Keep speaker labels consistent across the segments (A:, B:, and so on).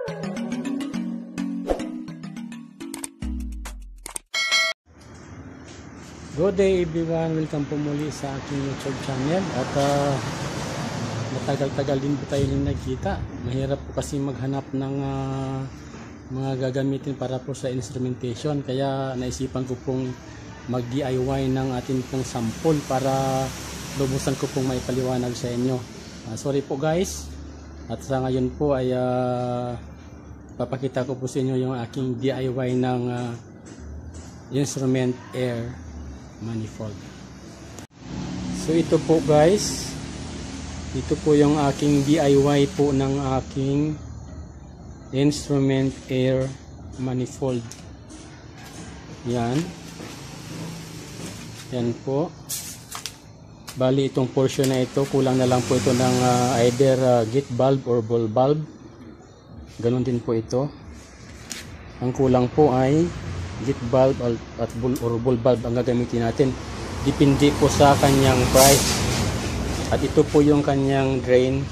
A: Good day everyone, welcome po muli sa aking YouTube channel. At matagal-tagal din po tayo din nagkita. Mahirap po kasi maghanap ng mga gagamitin para po sa instrumentation. Kaya naisipan ko pong mag-DIY ng atin pong sample para lubusan ko pong maipaliwanag sa inyo. Sorry po guys. At sa ngayon po ay papakita ko po sa inyo yung aking DIY ng instrument air manifold. So ito po guys, ito po yung aking DIY po ng aking instrument air manifold. Yan po. Bali itong portion na ito, kulang na lang po ito ng either gate valve or ball valve. Ganon din po ito. Ang kulang po ay gate valve at ball valve ang gagamitin natin. Depende po sa kanyang price. At ito po yung kanyang drain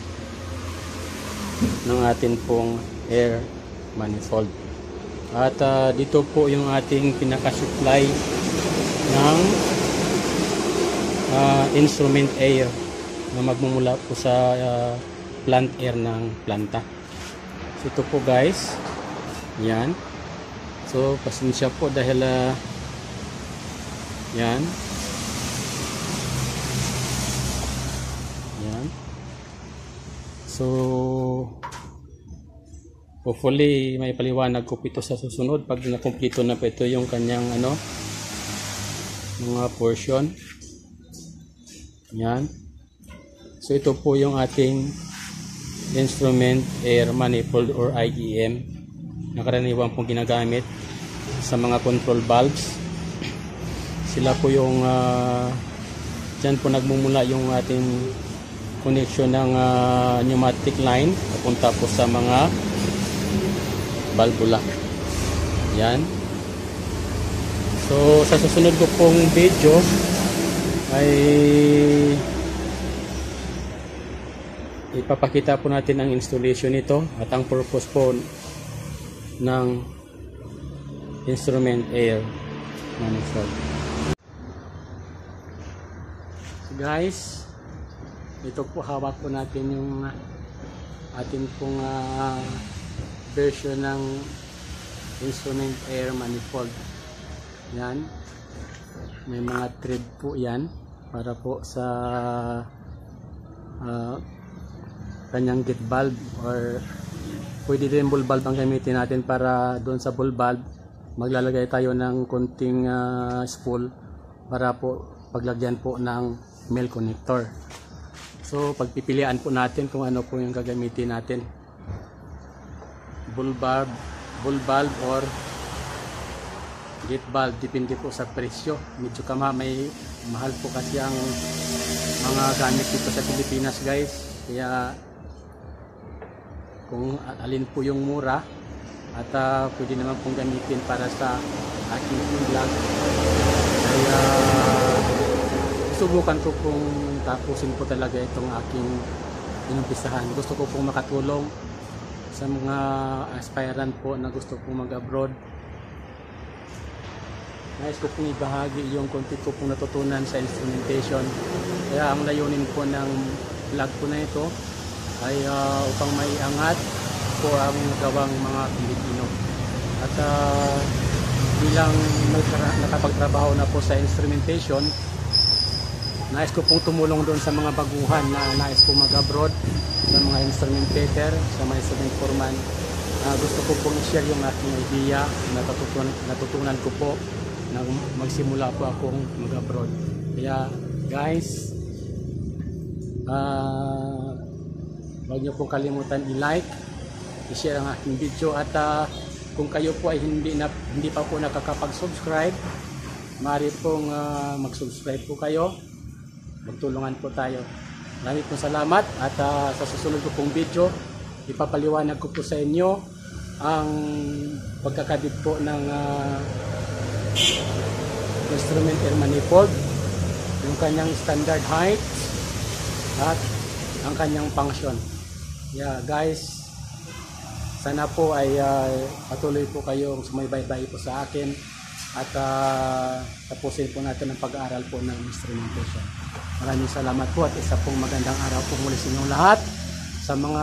A: ng atin pong air manifold. At dito po yung ating pinaka-supply ng instrument air na magmumula po sa plant air ng planta. So ito po guys, yan. So pasensya po dahil yan. So hopefully may paliwanag ko ito sa susunod pag nakumpleto na po ito yung kanyang mga portion. Yan. So ito po yung ating instrument air manifold or IEM na karaniwan pong ginagamit sa mga control valves. Sila po yung dyan po nagmumula yung ating connection ng pneumatic line papunta po sa mga valvula. Yan. So sa susunod ko pong video ay ipapakita po natin ang installation nito at ang purpose po ng instrument air manifold. So guys, ito po hawak po natin yung atin pong version ng instrument air manifold. Yan, may mga thread po yan para po sa kanyang gate valve, or pwede din ball valve ang gamitin natin. Para doon sa ball valve maglalagay tayo ng konting spool para po paglagyan po ng male connector. So pagpipilian po natin kung ano po yung gagamitin natin, ball valve or gate valve, depende po sa presyo. Medyo may mahal po kasi ang mga gamit dito sa Pilipinas guys, kaya kung alin po yung mura at pwede naman pong gamitin para sa aking vlog, kaya subukan ko pong tapusin po talaga itong aking inumpisahan. Gusto ko pong makatulong sa mga aspirant po na gusto pong mag-abroad. Nais ko pong ibahagi yung konti ko pong natutunan sa instrumentation. Kaya ang layunin po ng vlog po na ito ay upang maiangat po ang gawang mga Pilipino. At bilang nakapagtrabaho na po sa instrumentation, nais ko pong tumulong doon sa mga baguhan na nais po mag-abroad, sa mga instrumentator, sa mga instrument foreman. Gusto ko pong i-share yung aking idea na natutunan ko po na magsimula po akong mag-abroad. Kaya guys, huwag niyo pong kalimutan i-like, i-share ang aking video, at kung kayo po ay hindi pa po nakakapag-subscribe, maaari pong mag-subscribe po kayo. Magtulungan po tayo. Maraming pong salamat, at sa susunod ko pong video ipapaliwanag ko po sa inyo ang pagkakabit po ng instrument air manifold, yung kanyang standard height at ang kanyang function. Yeah guys, sana po ay patuloy po kayong sumaybaybay po sa akin at tapusin po natin ang pag-aaral po ng instrumentation. Maraming salamat po at isa pong magandang araw po muli sa inyong lahat. Sa mga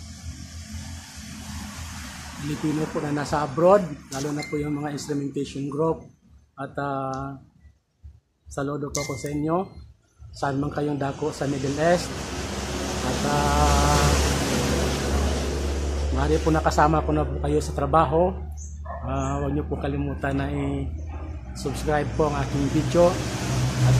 A: Pilipino po na nasa abroad, lalo na po yung mga instrumentation group, at saludo po ko sa inyo saan man kayong dako sa Middle East, at maaari po nakasama ko na po kayo sa trabaho. Huwag niyo po kalimutan na i-subscribe po ang aking video, at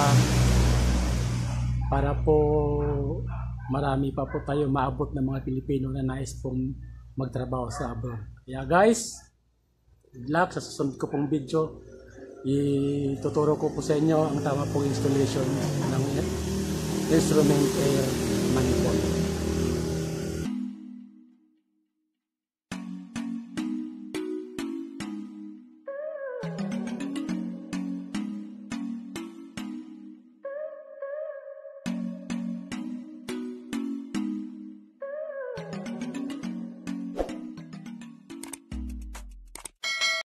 A: para po marami pa po tayo maabot ng mga Pilipino na nais pong magtrabaho sa abroad. Kaya guys, good luck sa susunod ko pong video. Ituturo ko po sa inyo ang tama pong installation ng instrument air manifold.